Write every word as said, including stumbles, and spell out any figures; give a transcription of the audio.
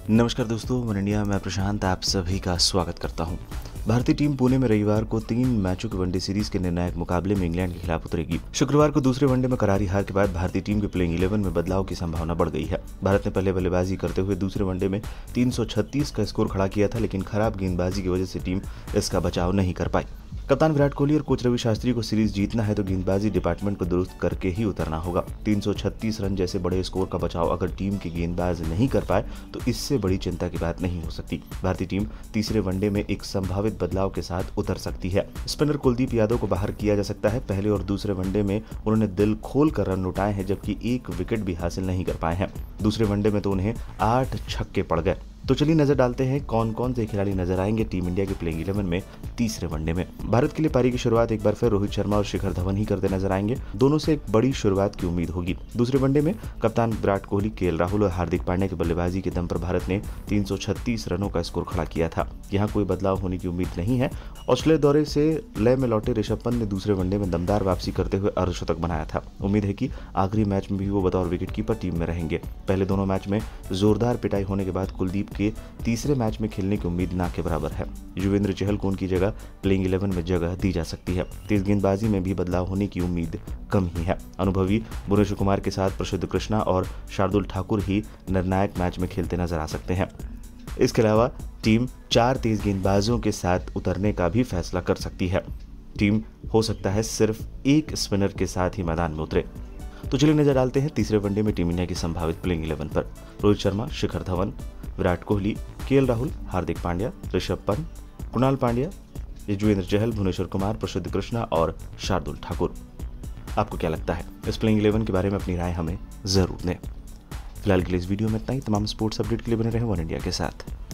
नमस्कार दोस्तों, one India में प्रशांत आप सभी का स्वागत करता हूं। भारतीय टीम पुणे में रविवार को तीन मैचों के वनडे सीरीज के निर्णायक मुकाबले में इंग्लैंड के खिलाफ उतरेगी। शुक्रवार को दूसरे वनडे में करारी हार के बाद भारतीय टीम के प्लेइंग इलेवन में बदलाव की संभावना बढ़ गई है। भारत ने पहले बल्लेबाजी करते हुए दूसरे वनडे में तीन सौ छत्तीस का स्कोर खड़ा किया था, लेकिन खराब गेंदबाजी की वजह से टीम इसका बचाव नहीं कर पाई। कप्तान विराट कोहली और कोच रवि शास्त्री को सीरीज जीतना है तो गेंदबाजी डिपार्टमेंट को दुरुस्त करके ही उतरना होगा। तीन सौ छत्तीस रन जैसे बड़े स्कोर का बचाव अगर टीम के गेंदबाज नहीं कर पाए तो इससे बड़ी चिंता की बात नहीं हो सकती। भारतीय टीम तीसरे वनडे में एक संभावित बदलाव के साथ उतर सकती है। स्पिनर कुलदीप यादव को बाहर किया जा सकता है। पहले और दूसरे वनडे में उन्होंने दिल खोल कर रन लुटाए हैं, जबकि एक विकेट भी हासिल नहीं कर पाए हैं। दूसरे वनडे में तो उन्हें आठ छक्के पड़ गए। तो चलिए नजर डालते हैं कौन कौन से खिलाड़ी नजर आएंगे टीम इंडिया के प्लेइंग इलेवन में तीसरे वनडे में। भारत के लिए पारी की शुरुआत एक बार फिर रोहित शर्मा और शिखर धवन ही करते नजर आएंगे। दोनों से एक बड़ी शुरुआत की उम्मीद होगी। दूसरे वनडे में कप्तान विराट कोहली, केएल राहुल और हार्दिक पांड्या की बल्लेबाजी के दम पर भारत ने तीन सौ छत्तीस रनों का स्कोर खड़ा किया था। यहाँ कोई बदलाव होने की उम्मीद नहीं है। ऑस्ट्रेलिया दौरे से लय में लौटे ऋषभ पंत ने दूसरे वनडे में दमदार वापसी करते हुए अर्धशतक बनाया था। उम्मीद है कि आखिरी मैच में भी वो बतौर विकेटकीपर टीम में रहेंगे। पहले दोनों मैच में जोरदार पिटाई होने के बाद कुलदीप के तीसरे मैच में खेलने की उम्मीद ना के बराबर है। युजवेंद्र चहल को उनकी जगह प्लेइंग इलेवन में जगह दी जा सकती है। तेज गेंदबाजी में भी बदलाव होने की उम्मीद कम ही है। अनुभवी भुवनेश्वर कुमार के साथ प्रसिद्ध कृष्णा और शार्दुल ठाकुर ही निर्णायक मैच में खेलते नजर आ सकते हैं। इसके अलावा टीम चार तेज गेंदबाजों के साथ उतरने का भी फैसला कर सकती है। टीम हो सकता है सिर्फ एक स्पिनर के साथ ही मैदान में उतरे। तो चलिए नजर डालते हैं तीसरे वनडे में टीम इंडिया की संभावित प्लेइंग इलेवन पर। रोहित शर्मा, शिखर धवन, विराट कोहली, केएल राहुल, हार्दिक पांड्या, ऋषभ पंत, कुणाल पांड्या, युजवेंद्र चहल, भुवनेश्वर कुमार, प्रसिद्ध कृष्णा और शार्दुल ठाकुर। आपको क्या लगता है? इस प्लेइंग इलेवन के बारे में अपनी राय हमें जरूर दें। फिलहाल के लिए इस वीडियो में इतना ही। तमाम स्पोर्ट्स अपडेट के लिए बने रहे वन इंडिया के साथ।